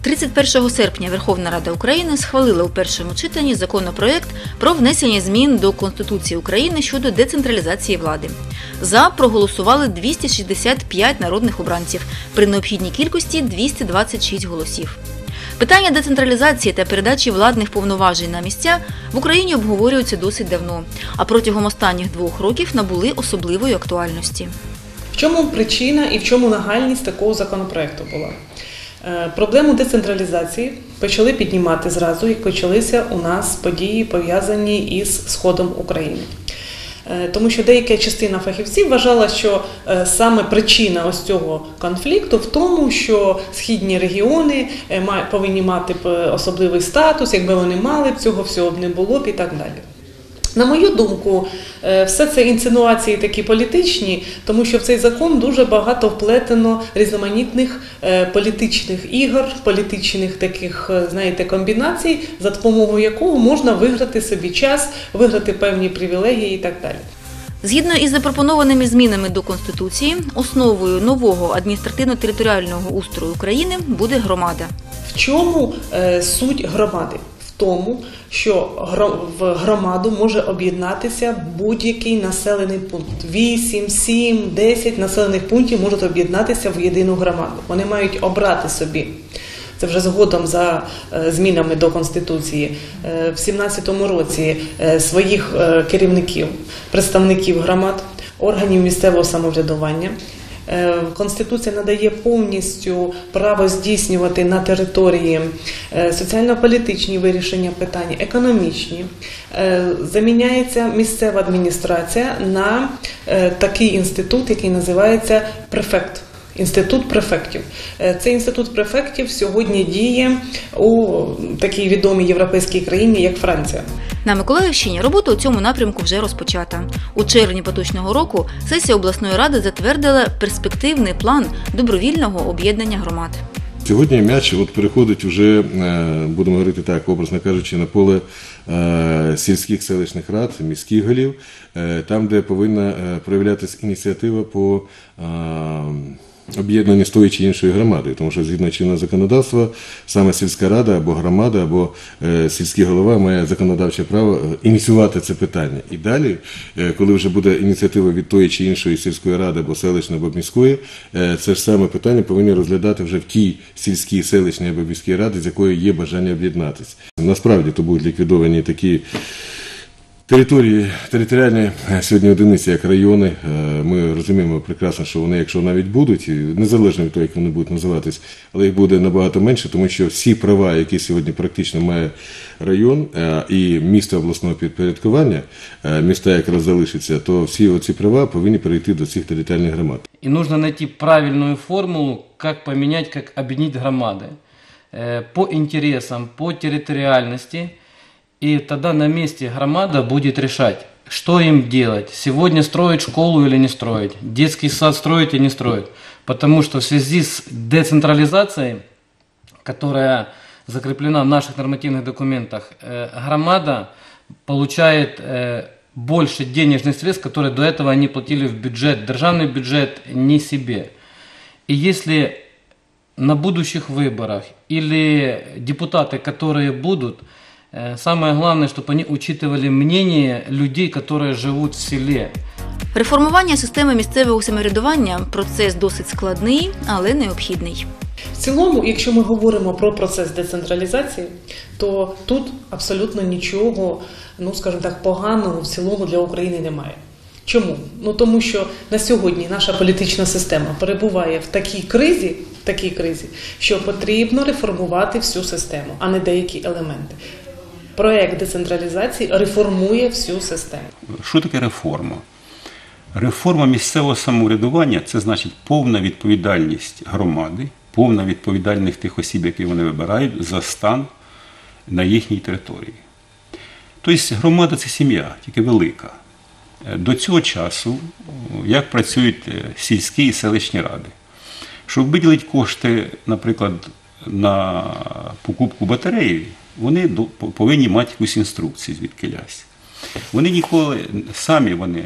31 серпня Верховна Рада України схвалила у першому читанні законопроект про внесення змін до Конституції України щодо децентралізації влади. За проголосували 265 народних обранців при необхідній кількості 226 голосів. Питання децентралізації та передачі владних повноважень на місця в Україні обговорюються досить давно, а протягом останніх 2 років набули особливої актуальності. В чому причина і в чому нагальність такого законопроекту була? Проблему децентралізації почали піднімати зразу, як почалися у нас події, пов'язані із Сходом України. Тому що деяка частина фахівців вважала, що саме причина ось цього конфлікту в тому, що східні регіони повинні мати особливий статус, якби вони мали б, цього всього б не було б і так далі. На мою думку, все це інсинуації такі політичні, тому що в цей закон дуже багато вплетено різноманітних політичних ігор, політичних таких, знаєте, комбінацій, за допомогою якого можна виграти собі час, виграти певні привілегії і так далі. Згідно із запропонованими змінами до Конституції, основою нового адміністративно-територіального устрою України буде громада. В чому суть громади? В тому, що в громаду може об'єднатися будь-який населений пункт. 8, 7, 10 населених пунктів можуть об'єднатися в єдину громаду. Вони мають обрати собі, це вже згодом за змінами до Конституції, в 2017 році своїх керівників, представників громад, органів місцевого самоврядування. Конституція надає повністю право здійснювати на території соціально-політичні вирішення питань, економічні. Заміняється місцева адміністрація на такий інститут, який називається префект. Інститут префектів. Цей інститут префектів сьогодні діє у такій відомій європейській країні, як Франція. На Миколаївщині робота у цьому напрямку вже розпочата. У червні поточного року сесія обласної ради затвердила перспективний план добровільного об'єднання громад. Сьогодні м'яч переходить вже, будемо говорити так, образно кажучи, на поле сільських селищних рад, міських голів, там, де повинна проявлятися ініціатива по об'єднання з тої чи іншої громади, тому що згідно чинного законодавства саме сільська рада або громада, або сільський голова має законодавче право ініціювати це питання. І далі, коли вже буде ініціатива від тої чи іншої сільської ради, або селищної, або міської, це ж саме питання повинні розглядати вже в тій сільській, селищній або міській раді, з якою є бажання об'єднатися. Насправді, то будуть ліквідовані такі територіальні сьогодні одиниці, як райони. Ми розуміємо прекрасно, що вони, якщо навіть будуть, незалежно від того, як вони будуть називатись, але їх буде набагато менше, тому що всі права, які сьогодні практично має район і місто обласного підпорядкування, міста якраз залишиться, то всі оці права повинні перейти до цих територіальних громад. І потрібно знайти правильну формулу, як поміняти, як об'єднати громади по інтересам, по територіальності. И тогда на месте громада будет решать, что им делать. Сегодня строить школу или не строить, детский сад строить или не строить. Потому что в связи с децентрализацией, которая закреплена в наших нормативных документах, громада получает больше денежных средств, которые до этого они платили в бюджет, державный бюджет не себе. И если на будущих выборах или депутаты, которые будут, самое главное, чтобы они учитывали мнение людей, которые живут в селе. Реформування системи місцевого самоврядування – процес досить складний, але необхідний. В цілому, якщо ми говоримо про процес децентралізації, то тут абсолютно нічого, скажімо так, поганого в цілому для України немає. Чому? Тому що на сьогодні наша політична система перебуває в такій кризі, що потрібно реформувати всю систему, а не деякі елементи. Проєкт децентралізації реформує всю систему. Що таке реформа? Реформа місцевого самоврядування – це значить повна відповідальність громади, повна відповідальність тих осіб, які вони вибирають, за стан на їхній території. Тобто громада – це сім'я, тільки велика. До цього часу, як працюють сільські і селищні ради? Щоб виділити кошти, наприклад, на покупку батареї, вони повинні мати якусь інструкцію звідкилясь. Вони ніколи, самі вони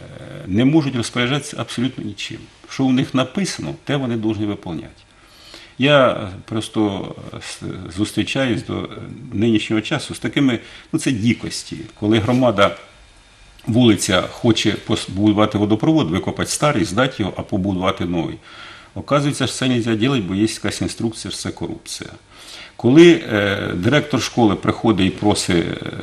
не можуть розпоряджатися абсолютно нічим. Що у них написано, те вони повинні виконувати. Я просто зустрічаюсь до нинішнього часу з такими, це дикості, коли громада, вулиця хоче побудувати водопровод, викопати старий, здати його, а побудувати новий. Оказується, що це не можна робити, бо є якась інструкція, що це корупція. Коли директор школи приходить і просить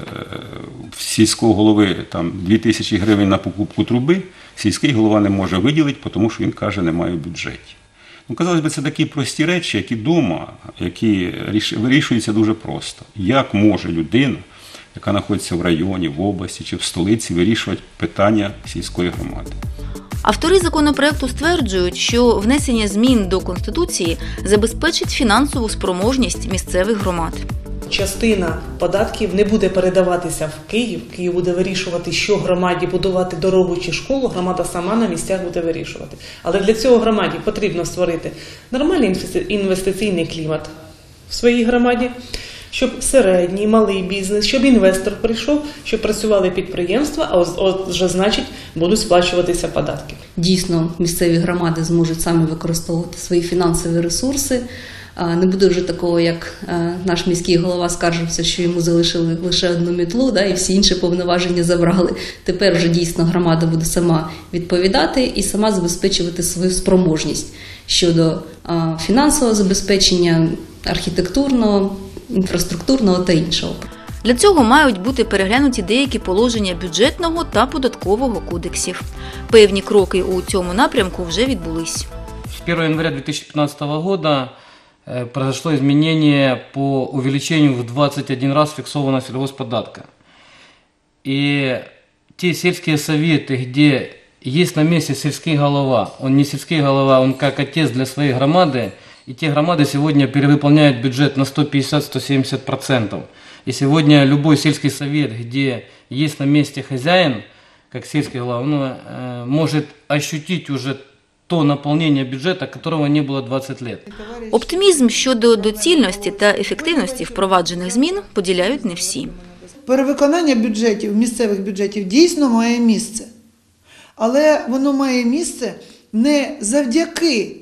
в сільського голови 2000 гривень на покупку труби, сільський голова не може виділити, тому що він каже, немає в бюджеті. Казалось би, це такі прості речі, які вдома, які вирішуються дуже просто. Як може людина, яка знаходиться в районі, в області чи в столиці, вирішувати питання сільської громади? Автори законопроекту стверджують, що внесення змін до Конституції забезпечить фінансову спроможність місцевих громад. Частина податків не буде передаватися в Київ. Київ буде вирішувати, що громаді будувати дорогу чи школу, громада сама на місцях буде вирішувати. Але для цього громаді потрібно створити нормальний інвестиційний клімат в своїй громаді, щоб середній, малий бізнес, щоб інвестор прийшов, щоб працювали підприємства, а отже, значить, будуть сплачуватися податки. Дійсно, місцеві громади зможуть самі використовувати свої фінансові ресурси. Не буде вже такого, як наш міський голова скаржився, що йому залишили лише одну мітлу, і всі інші повноваження забрали. Тепер вже дійсно громада буде сама відповідати і сама забезпечувати свою спроможність щодо фінансового забезпечення, архітектурного, інфраструктурного та іншого. Для цього мають бути переглянуті деякі положення бюджетного та податкового кодексів. Певні кроки у цьому напрямку вже відбулись. С 1 января 2015 года произошло изменение по увеличению в 21 раз фиксованного сельгоспподатка. И те сельские советы, где есть на месте сельский голова, он не сельский голова, он как отец для своей громады, и те громады сегодня перевыполняют бюджет на 150-170%. И сегодня любой сельский совет, где есть на месте хозяин, как сельский голова, он может ощутить уже то наповнення бюджету, якого не було 20 років. Оптимізм щодо доцільності та ефективності впроваджених змін поділяють не всі. Перевиконання бюджетів, місцевих бюджетів дійсно має місце. Але воно має місце не завдяки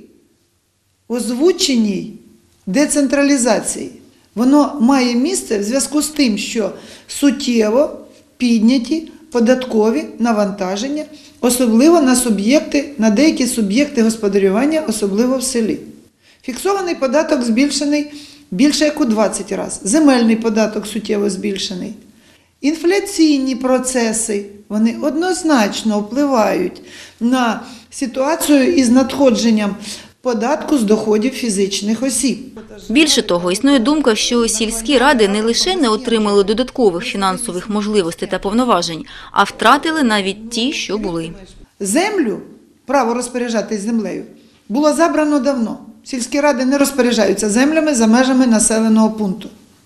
озвученій децентралізації. Воно має місце в зв'язку з тим, що суттєво підняті податкові навантаження, особливо на деякі суб'єкти господарювання, особливо в селі. Фіксований податок збільшений більше як у 20 разів. Земельний податок суттєво збільшений. Інфляційні процеси, вони однозначно впливають на ситуацію із надходженням податку з доходів фізичних осіб. Більше того, існує думка, що сільські ради не лише не отримали додаткових фінансових можливостей та повноважень, а втратили навіть ті, що були. Землю, право розпоряджатись землею, було забрано давно. Сільські ради не розпоряджаються землями за межами населеного пункту.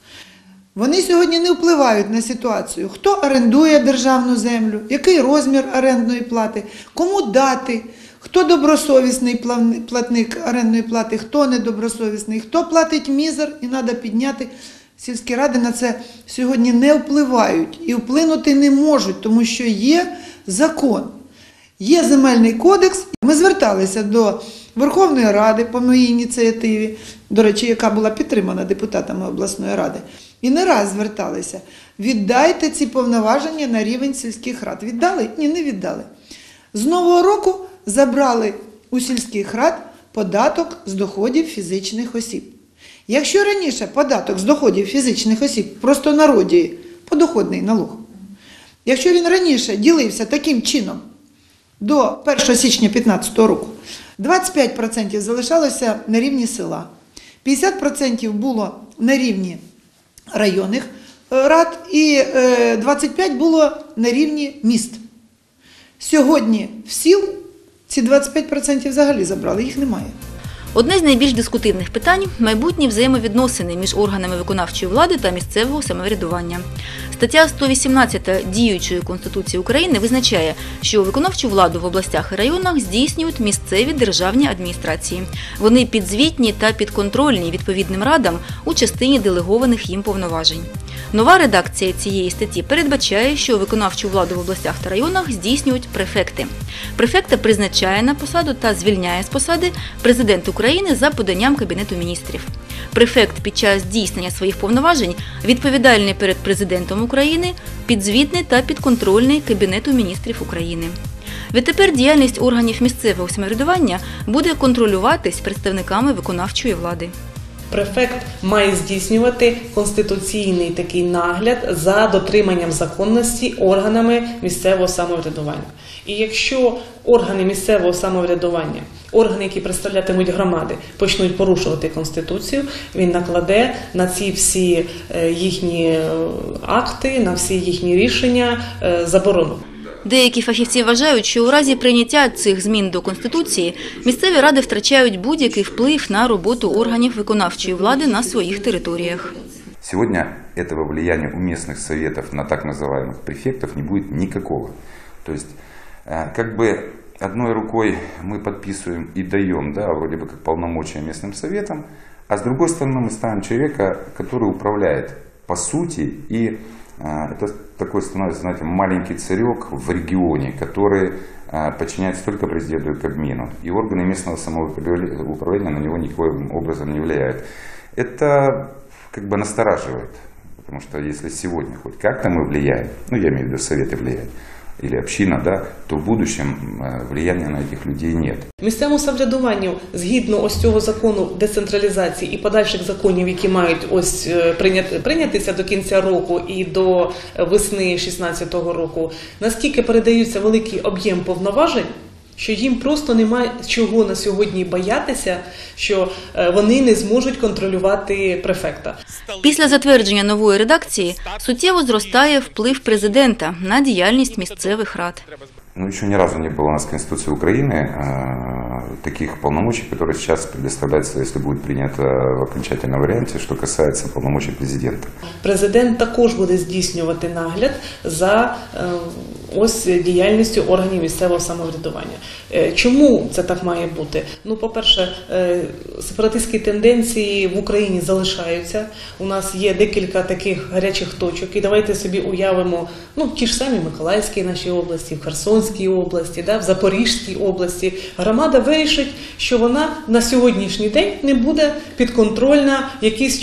Вони сьогодні не впливають на ситуацію, хто орендує державну землю, який розмір орендної плати, кому дати, хто добросовісний платник орендної плати, хто недобросовісний, хто платить мізер і треба підняти. Сільські ради на це сьогодні не впливають і вплинути не можуть, тому що є закон, є земельний кодекс. Ми зверталися до Верховної Ради по моїй ініціативі, до речі, яка була підтримана депутатами обласної ради, і не раз зверталися. Віддайте ці повноваження на рівень сільських рад. Віддали? Ні, не віддали. З нового року забрали у сільських рад податок з доходів фізичних осіб. Якщо раніше податок з доходів фізичних осіб, в простонароді подоходний налог, якщо він раніше ділився таким чином до 1 січня 2015 року, 25% залишалося на рівні села, 50% було на рівні районних рад і 25% було на рівні міст. Сьогодні в сіл ці 25% взагалі забрали, їх немає. Одне з найбільш дискутивних питань – майбутні взаємовідносини між органами виконавчої влади та місцевого самоврядування. Стаття 118 діючої Конституції України визначає, що виконавчу владу в областях і районах здійснюють місцеві державні адміністрації. Вони підзвітні та підконтрольні відповідним радам у частині делегованих їм повноважень. Нова редакція цієї статті передбачає, що виконавчу владу в областях та районах здійснюють префекти. Префекта призначає на посаду та звільняє з посади президент України за поданням Кабінету міністрів. Префект під час здійснення своїх повноважень відповідальний перед президентом України, підзвітний та підконтрольний Кабінету міністрів України. Відтепер діяльність органів місцевого самоврядування буде контролюватись представниками виконавчої влади. Префект має здійснювати конституційний такий нагляд за дотриманням законності органами місцевого самоврядування. І якщо органи місцевого самоврядування, органи, які представлятимуть громади, почнуть порушувати Конституцію, він накладе на ці всі їхні акти, на всі їхні рішення заборону. Деякі фахівці вважають, що у разі прийняття цих змін до Конституції місцеві ради втрачають будь-який вплив на роботу органів виконавчої влади на своїх територіях. Сегодня этого влияния у местных советов на так называемых префектов не будет никакого. То есть, как бы одной рукой мы подписываем и даем, да, вроде бы как полномочия местным советам, а с другой стороны мы ставим человека, который управляет по сути, и это такой становится, знаете, маленький царек в регионе, который подчиняется только президенту и Кабмину, и органы местного самоуправления на него никаким образом не влияют. Это как бы настораживает, потому что если сегодня хоть как-то мы влияем, ну я имею в виду советы влияют, или община, да, то в будущем влияния на этих людей нет. Місцевому самоврядуванню, згідно ось цього закону децентралізації і подальших законів, які мають ось прийнятися до кінця року і до весни 2016 року, наскільки передаються великий об'єм повноважень, що їм просто немає чого на сьогодні боятися, що вони не зможуть контролювати префекта. Після затвердження нової редакції суттєво зростає вплив президента на діяльність місцевих рад. Ну, еще ни разу не было у нас в Конституции Украины таких полномочий, которые сейчас предоставляются, если будет принято в окончательном варианте, что касается полномочий президента. Президент також буде здійснювати нагляд за ось діяльністю органів місцевого самоврядування. Чому це так має бути? Ну, по-перше, сепаратистські тенденції в Україні залишаються. У нас є декілька таких гарячих точок. І давайте собі уявимо, ну, ті ж самі Миколаївській нашій області, в Херсонській області, да, в Запорізькій області. Громада вирішить, що вона на сьогоднішній день не буде підконтрольна в якійсь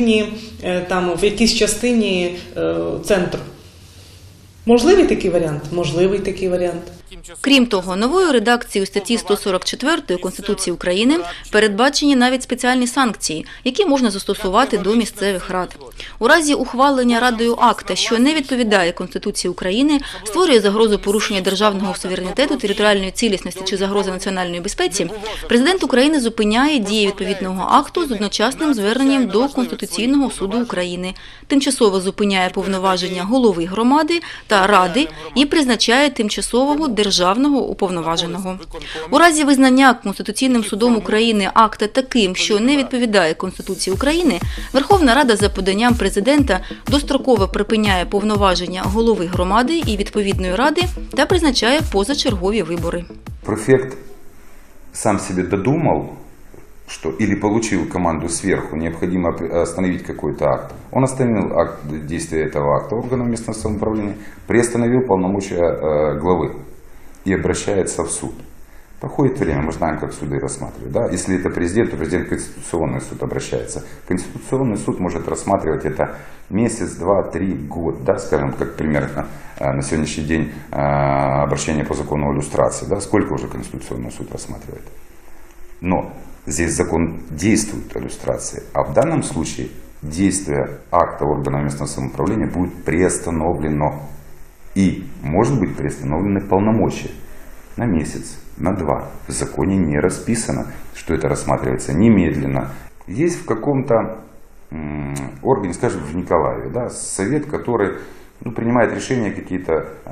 частині центру. Можливий такий варіант? Можливий такий варіант. Крім того, новою редакцією статті 144 Конституції України передбачені навіть спеціальні санкції, які можна застосувати до місцевих рад. У разі ухвалення Радою акта, що не відповідає Конституції України, створює загрозу порушення державного суверенітету, територіальної цілісності чи загрози національної безпеці, президент України зупиняє дії відповідного акту з одночасним зверненням до Конституційного суду України, тимчасово зупиняє повноваження голови громади та ради і призначає тимчасового державного уповноваженого. У разі визнання Конституційним судом України акта таким, що не відповідає Конституції України, Верховна Рада за поданням президента достроково припиняє повноваження голови громади і відповідної ради та призначає позачергові вибори. Префект сам себе додумал, что или получил команду сверху, необходимо остановить какой-то акт. Он остановил акт действия этого акта органов местного самоуправления, приостановил полномочия главы и обращается в суд. Проходит время, мы знаем, как суды рассматривают. Да? Если это президент, то президент в Конституционный суд обращается. Конституционный суд может рассматривать это месяц, два, 3, год. Да? Скажем, как примерно на сегодняшний день обращение по закону о иллюстрации. Да? Сколько уже Конституционный суд рассматривает? Но здесь закон действует о иллюстрации. А в данном случае действие акта органа местного самоуправления будет приостановлено. И может быть приостановлены полномочия на месяц, на 2. В законе не расписано, что это рассматривается немедленно. Есть в каком-то органе, скажем, в Николаеве, да, совет, который принимает решения какие-то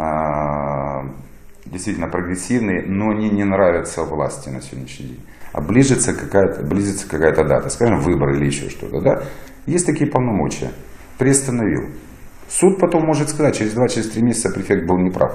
действительно прогрессивные, но они не нравятся власти на сегодняшний день. А близится какая-то дата, скажем, выборы или еще что-то. Да? Есть такие полномочия. Приостановил. Суд потом может сказать, через 2-3 месяца префект был неправ.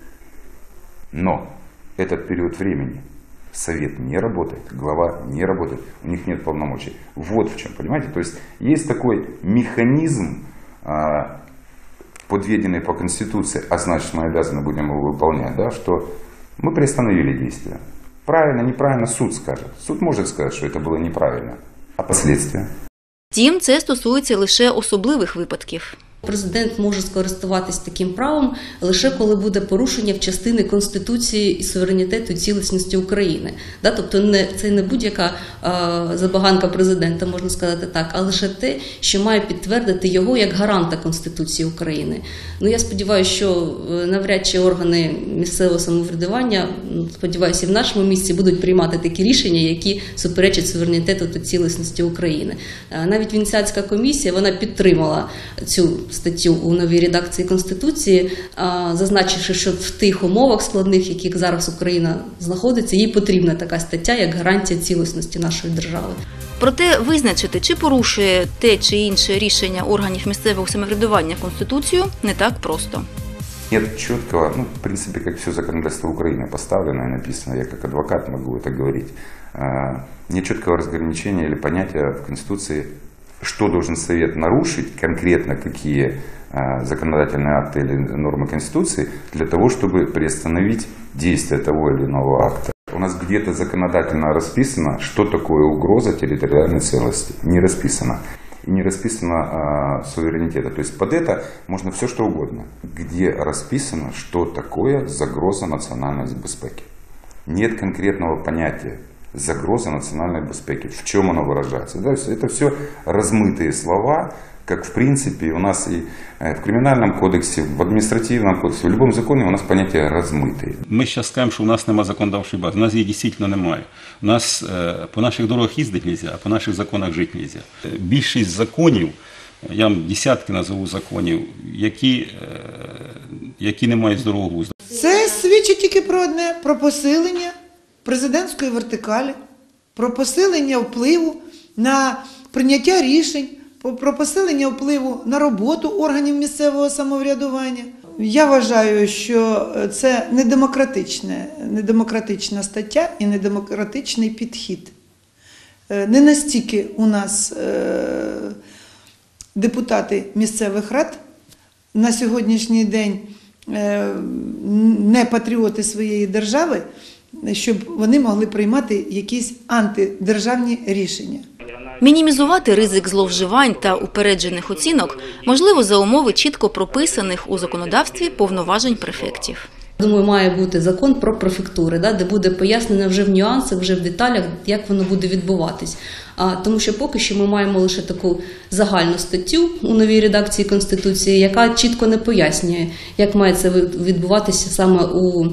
Но этот период времени совет не работает, глава не работает, у них нет полномочий. Вот в чем, понимаете? То есть есть такой механизм подведенный по Конституции, а значит, мы обязаны будем его выполнять, да, что мы приостановили действия. Правильно, неправильно, суд скажет. Суд может сказать, что это было неправильно. А последствия? Втім, це стосується лише особливих випадків. Президент може скористуватись таким правом лише коли буде порушення в частини Конституції і суверенітету і цілісності України. Тобто це не будь-яка забаганка президента, можна сказати так, а лише те, що має підтвердити його як гаранта Конституції України. Я сподіваюся, що навряд чи органи місцевого самоврядування, сподіваюся, і в нашому місті будуть приймати такі рішення, які суперечать суверенітету та цілісності України. Навіть Венеціанська комісія, вона підтримала цю статтю у новій редакції Конституції, зазначивши, що в тих умовах складних, в яких зараз Україна знаходиться, їй потрібна така стаття, як гарантія цілісності нашої держави. Проте визначити, чи порушує те чи інше рішення органів місцевого самоврядування Конституцію, не так просто. Нет четкого, в принципе, как все законодательство Украины поставлено и написано, я как адвокат могу это говорить, нет четкого разграничения или понятия в Конституции, что должен Совет нарушить, конкретно какие законодательные акты или нормы Конституции, для того, чтобы приостановить действие того или иного акта. У нас где-то законодательно расписано, что такое угроза территориальной целостности. Не расписано. И не расписано суверенитета. То есть под это можно все что угодно. Где расписано, что такое загроза национальной безопасности. Нет конкретного понятия. Загроза национальной безопасности. В чем она выражается? Да, это все размытые слова, как в принципе у нас и в криминальном кодексе, в административном кодексе, в любом законе у нас понятия размытые. Ми зараз скажемо, що у нас немає законодавчої бази. У нас її дійсно немає. У нас по наших дорогах їздити не можна, а по наших законах жити не можна. Більшість законів, я вам десятки назову законів, які не мають здорового глузду. Це свідчить тільки про одне – про посилення президентської вертикалі, про посилення впливу на прийняття рішень, про посилення впливу на роботу органів місцевого самоврядування. Я вважаю, що це недемократична стаття і недемократичний підхід. Не настільки у нас депутати місцевих рад на сьогоднішній день не патріоти своєї держави, щоб вони могли приймати якісь антидержавні рішення. Мінімізувати ризик зловживань та упереджених оцінок можливо за умови чітко прописаних у законодавстві повноважень префектів. Думаю, має бути закон про префектури, де буде пояснено вже в нюансах, вже в деталях, як воно буде відбуватись. Тому що поки що ми маємо лише таку загальну статтю у новій редакції Конституції, яка чітко не пояснює, як має це відбуватися саме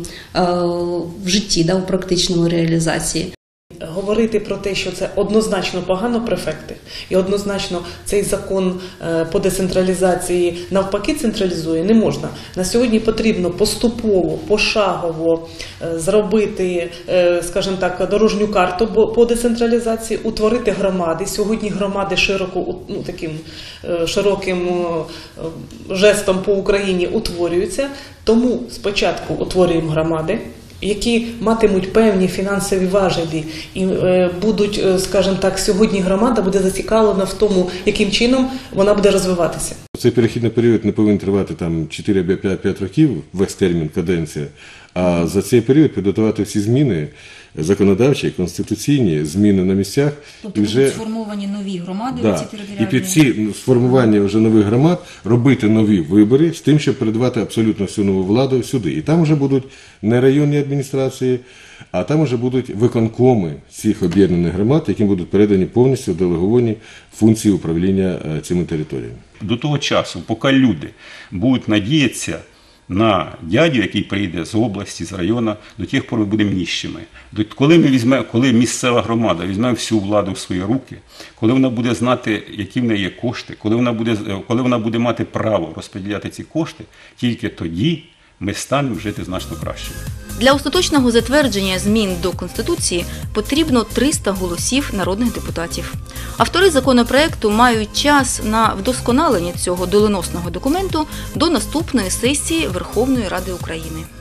в житті, у практичному реалізації. Говорити про те, що це однозначно погано префекти, і однозначно цей закон по децентралізації навпаки централізує, не можна. На сьогодні потрібно поступово, пошагово зробити, скажімо так, дорожню карту по децентралізації, утворити громади. Сьогодні громади таким широким жестом по Україні утворюються, тому спочатку утворюємо громади, які матимуть певні фінансові важелі і будуть, скажімо так, сьогодні громада буде зацікавлена в тому, яким чином вона буде розвиватися. Цей перехідний період не повинен тривати 4 або 5 років, весь термін, каденція, а за цей період підготувати всі зміни законодавчі, конституційні, зміни на місцях. Тобто будуть сформовані нові громади, ці територіальні? І під ці сформування вже нових громад робити нові вибори з тим, щоб передавати абсолютно всю нову владу сюди. І там вже будуть не районні адміністрації, а там вже будуть виконкоми цих об'єднаних громад, яким будуть передані повністю делеговані функції управління цими територіями. До того часу, поки люди будуть надіятися на дядю, який прийде з області, з району, до тих пор ми будемо ніщими. Коли місцева громада візьме всю владу в свої руки, коли вона буде знати, які в неї є кошти, коли вона буде мати право розподіляти ці кошти, тільки тоді ми станемо жити значно краще. Для остаточного затвердження змін до Конституції потрібно 300 голосів народних депутатів. Автори законопроекту мають час на вдосконалення цього доленосного документу до наступної сесії Верховної Ради України.